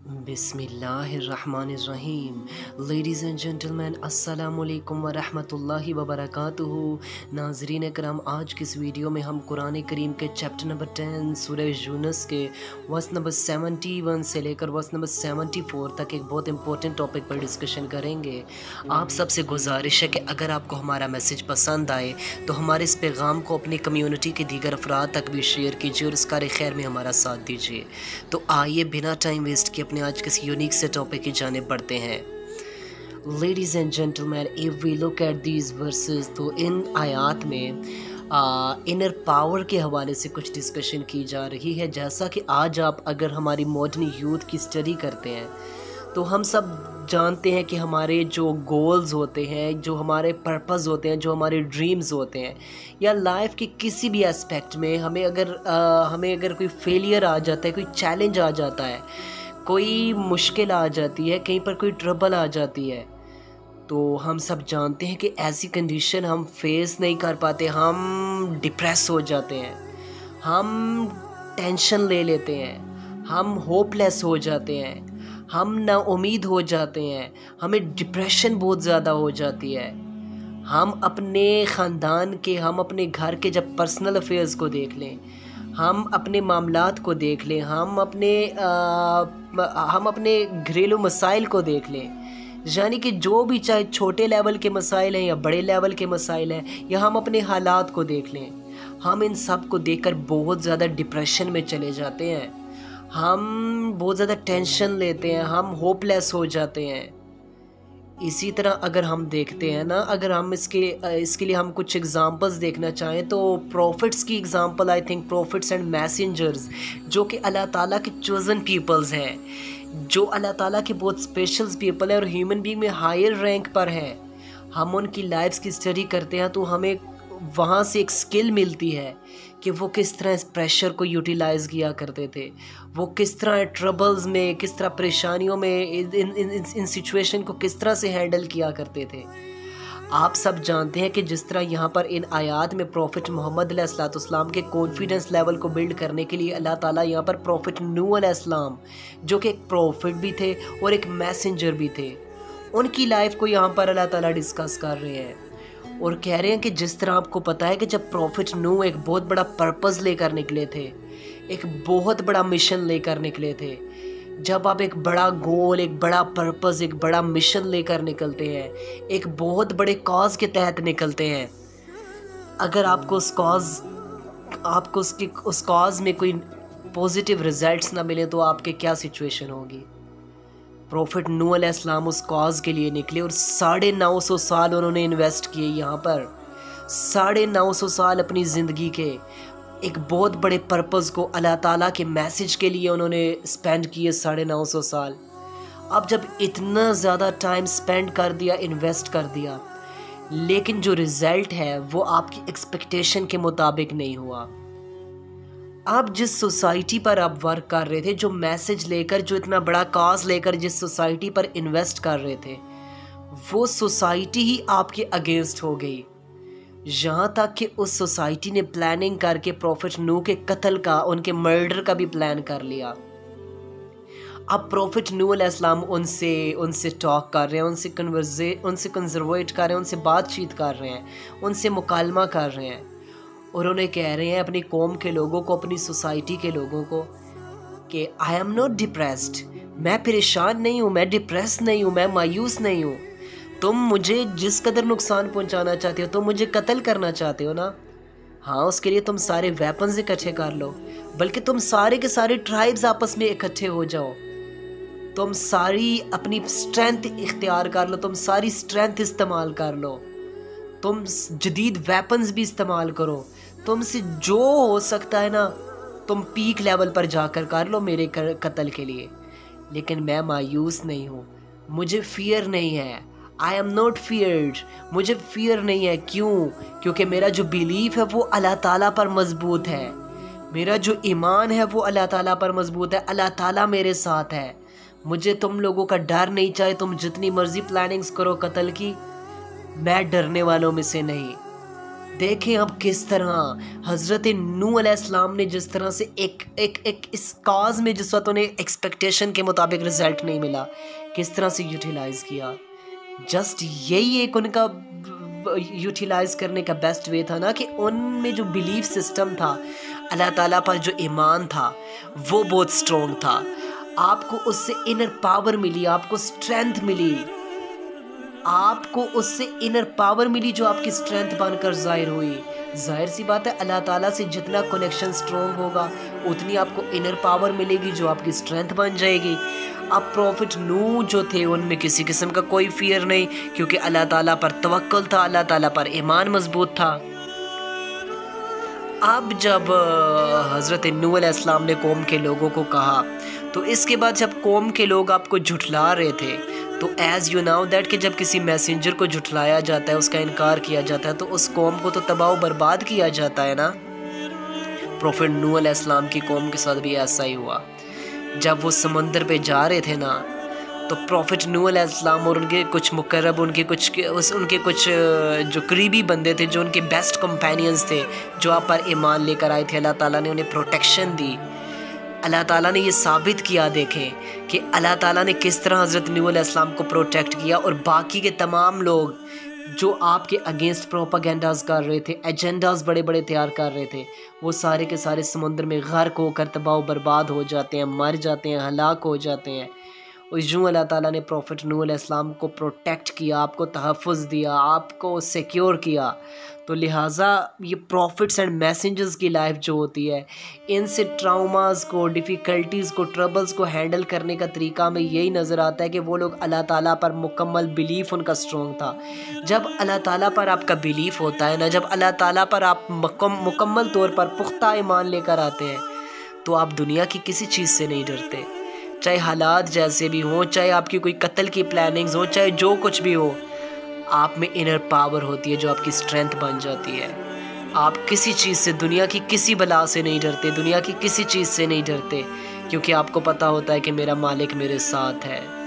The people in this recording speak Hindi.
बिस्मिल्लाहिर्रहमानिर्रहीम। लेडीज़ एंड जेंटलमैन, अस्सलामुअलैकुम वरहमतुल्लाहि वबरकातुहू। नाज़रीन करम, आज की इस वीडियो में हम कुरान करीम के चैप्टर नंबर 10 सूरह यूनुस के वर्स नंबर 71 से लेकर वर्स नंबर 74 तक एक बहुत इंपॉर्टेंट टॉपिक पर डिस्कशन करेंगे। आप सबसे गुजारिश है कि अगर आपको हमारा मैसेज पसंद आए तो हमारे इस पैगाम को अपनी कम्युनिटी के दीगर अफराद तक भी शेयर कीजिए और इस कार खैर में हमारा साथ दीजिए। तो आइए बिना टाइम वेस्ट किए अपने आज किसी यूनिक से टॉपिक की जानिब बढ़ते हैं। Ladies and gentleman, if we look at these verses, तो इन आयात में इनर पावर के हवाले से कुछ डिस्कशन की जा रही है। जैसा कि आज आप अगर हमारी मॉडर्न यूथ की स्टडी करते हैं तो हम सब जानते हैं कि हमारे जो गोल्स होते हैं, जो हमारे पर्पस होते हैं, जो हमारे ड्रीम्स होते हैं, या लाइफ के किसी भी एस्पेक्ट में हमें अगर कोई फेलियर आ जाता है, कोई चैलेंज आ जाता है, कोई मुश्किल आ जाती है, कहीं पर कोई ट्रबल आ जाती है, तो हम सब जानते हैं कि ऐसी कंडीशन हम फेस नहीं कर पाते, हम डिप्रेस हो जाते हैं, हम टेंशन ले लेते हैं, हम होपलेस हो जाते हैं, हम ना उम्मीद हो जाते हैं, हमें डिप्रेशन बहुत ज़्यादा हो जाती है। हम अपने ख़ानदान के, हम अपने घर के जब पर्सनल अफेयर्स को देख लें, हम अपने मामलात को देख लें, हम अपने घरेलू मसाइल को देख लें, यानी कि जो भी चाहे छोटे लेवल के मसाइल हैं या बड़े लेवल के मसाइल हैं, या हम अपने हालात को देख लें, हम इन सब को देखकर बहुत ज़्यादा डिप्रेशन में चले जाते हैं, हम बहुत ज़्यादा टेंशन लेते हैं, हम होपलेस हो जाते हैं। इसी तरह अगर हम देखते हैं ना, अगर हम इसके लिए हम कुछ एग्जांपल्स देखना चाहें तो प्रॉफिट्स की example, I think prophets and messengers, जो कि अल्लाह ताला के चोज़न पीपल्स हैं, जो अल्लाह ताला के बहुत स्पेशल पीपल हैं और ह्यूमन बीइंग में हायर रैंक पर हैं, हम उनकी लाइफ्स की स्टडी करते हैं तो हमें वहाँ से एक स्किल मिलती है कि वो किस तरह इस प्रेशर को यूटिलाइज़ किया करते थे, वो किस तरह ट्रबल्स में, किस तरह परेशानियों में, इन सिचुएशन को किस तरह से हैंडल किया करते थे। आप सब जानते हैं कि जिस तरह यहाँ पर इन आयात में प्रॉफिट मोहम्मद अलैहिस्सलाम के कॉन्फिडेंस लेवल को बिल्ड करने के लिए अल्लाह ताला यहाँ पर प्रॉफिट नूह अलैहिस्सलाम, जो कि एक प्रॉफिट भी थे और एक मैसेंजर भी थे, उनकी लाइफ को यहाँ पर अल्लाह ताला डिस्कस कर रहे हैं और कह रहे हैं कि जिस तरह आपको पता है कि जब प्रॉफिट नूह एक बहुत बड़ा पर्पस लेकर निकले थे, एक बहुत बड़ा मिशन लेकर निकले थे, जब आप एक बड़ा गोल, एक बड़ा पर्पस, एक बड़ा मिशन लेकर निकलते हैं, एक बहुत बड़े कॉज के तहत निकलते हैं, अगर आपको उस कॉज में कोई पॉजिटिव रिजल्ट्स ना मिले तो आपके क्या सिचुएशन होगी। प्रॉफिट नूह अलैहिस्सलाम उस कॉज के लिए निकले और 950 साल उन्होंने इन्वेस्ट किए यहाँ पर, 950 साल अपनी ज़िंदगी के एक बहुत बड़े पर्पस को, अल्लाह ताला के मैसेज के लिए उन्होंने स्पेंड किए 950 साल। अब जब इतना ज़्यादा टाइम स्पेंड कर दिया, इन्वेस्ट कर दिया, लेकिन जो रिज़ल्ट है वो आपकी एक्सपेक्टेशन के मुताबिक नहीं हुआ। आप जिस सोसाइटी पर आप वर्क कर रहे थे, जो मैसेज लेकर, जो इतना बड़ा कॉज लेकर जिस सोसाइटी पर इन्वेस्ट कर रहे थे, वो सोसाइटी ही आपके अगेंस्ट हो गई। यहाँ तक कि उस सोसाइटी ने प्लानिंग करके प्रॉफिट नूह के कत्ल का, उनके मर्डर का भी प्लान कर लिया। अब प्रॉफिट नूह अलैहिस्सलाम उनसे टॉक कर रहे हैं, उनसे कंजर्वेट कर रहे हैं, उनसे बातचीत कर रहे हैं, उनसे मुकालमा कर रहे हैं और उन्हें कह रहे हैं अपनी कौम के लोगों को, अपनी सोसाइटी के लोगों को कि आई एम नॉट डिप्रेस्ड, मैं परेशान नहीं हूँ, मैं डिप्रेस नहीं हूँ, मैं मायूस नहीं हूँ। तुम मुझे जिस कदर नुकसान पहुँचाना चाहते हो, तुम मुझे कत्ल करना चाहते हो ना, हाँ, उसके लिए तुम सारे वेपन्स इकट्ठे कर लो, बल्कि तुम सारे के सारे ट्राइब्स आपस में इकट्ठे हो जाओ, तुम सारी अपनी स्ट्रेंथ इख्तियार कर लो, तुम सारी स्ट्रेंथ इस्तेमाल कर लो, तुम जदीद वेपन्स भी इस्तेमाल करो, तुमसे जो हो सकता है ना तुम पीक लेवल पर जाकर कर लो मेरे कत्ल के लिए, लेकिन मैं मायूस नहीं हूँ, मुझे फियर नहीं है, आई एम नॉट फियर्ड, मुझे फियर नहीं है। क्यों? क्योंकि मेरा जो बिलीफ है वो अल्लाह ताला पर मजबूत है, मेरा जो ईमान है वो अल्लाह ताला पर मजबूत है, अल्लाह ताला मेरे साथ है, मुझे तुम लोगों का डर नहीं चाहिए, तुम जितनी मर्जी प्लानिंग्स करो कत्ल की, मैं डरने वालों में से नहीं। देखें अब किस तरह हज़रत नूह अलैहिस्सलाम ने जिस तरह से एक इस काज में जिस वक्त उन्हें एक्सपेक्टेशन के मुताबिक रिज़ल्ट नहीं मिला, किस तरह से यूटिलाइज़ किया। जस्ट यही एक उनका यूटिलाइज़ करने का बेस्ट वे था ना, कि उनमें जो बिलीफ सिस्टम था, अल्लाह ताला पर जो ईमान था, वो बहुत स्ट्रॉन्ग था। आपको उससे इनर पावर मिली, आपको स्ट्रेंथ मिली, आपको उससे इनर पावर मिली जो आपकी स्ट्रेंथ बनकर ज़ाहिर हुई। जाहिर सी बात है, अल्लाह ताला से जितना कनेक्शन स्ट्रॉन्ग होगा उतनी आपको इनर पावर मिलेगी जो आपकी स्ट्रेंथ बन जाएगी। अब प्रॉफिट नूह जो थे उनमें किसी किस्म का कोई फियर नहीं, क्योंकि अल्लाह ताला पर तवक्कुल था, अल्लाह ताला पर ईमान मजबूत था। अब जब हज़रत नूह अलैहिस्सलाम ने कौम के लोगों को कहा, तो इसके बाद जब कौम के लोग आपको झुठला रहे थे, तो एज़ यू नाउ दैट कि जब किसी मैसेंजर को झुठलाया जाता है, उसका इनकार किया जाता है, तो उस कौम को तो तबाह बर्बाद किया जाता है ना। प्रॉफिट नूह अलैहिस्सलाम की कौम के साथ भी ऐसा ही हुआ। जब वो समंदर पे जा रहे थे ना, तो प्रॉफिट नूह अलैहिस्सलाम और उनके कुछ मुकर्रब, उनके कुछ जो करीबी बंदे थे, जो उनके बेस्ट कंपेनियंस थे, जो आप पर ईमान लेकर आए थे, अल्लाह ताला ने उन्हें प्रोटेक्शन दी। अल्लाह ताला ने ये साबित किया, देखें कि अल्लाह ताला ने किस तरह हज़रत नूह अलैहिस्सलाम को प्रोटेक्ट किया, और बाकी के तमाम लोग जो आपके अगेंस्ट प्रोपागेंडाज कर रहे थे, एजेंडाज बड़े बड़े तैयार कर रहे थे, वो सारे के सारे समुद्र में गर्क होकर तबाह बर्बाद हो जाते हैं, मर जाते हैं, हलाक हो जाते हैं। और यूँ अल्लाह ताला ने प्रॉफिट नूह अलैहिस्सलाम को प्रोटेक्ट किया, आपको तहफ़्फ़ुज़ दिया, आपको सिक्योर किया। तो लिहाजा ये प्रॉफिट्स एंड मैसेंजर्स की लाइफ जो होती है, इनसे ट्राउमास को, डिफ़िकल्टीज़ को, ट्रबल्स को हैंडल करने का तरीका हमें यही नज़र आता है कि वो लोग अल्लाह ताला पर मुकम्मल बिलीफ उनका स्ट्रॉन्ग था। जब अल्लाह ताला पर आपका बिलीफ होता है ना, जब अल्लाह ताला पर आप मुकम्मल तौर पर पुख्ता ईमान लेकर आते हैं, तो आप दुनिया की किसी चीज़ से नहीं डरते। चाहे हालात जैसे भी हों, चाहे आपकी कोई कत्ल की प्लानिंग्स हो, चाहे जो कुछ भी हो, आप में इनर पावर होती है जो आपकी स्ट्रेंथ बन जाती है। आप किसी चीज़ से, दुनिया की किसी बला से नहीं डरते, दुनिया की किसी चीज़ से नहीं डरते, क्योंकि आपको पता होता है कि मेरा मालिक मेरे साथ है।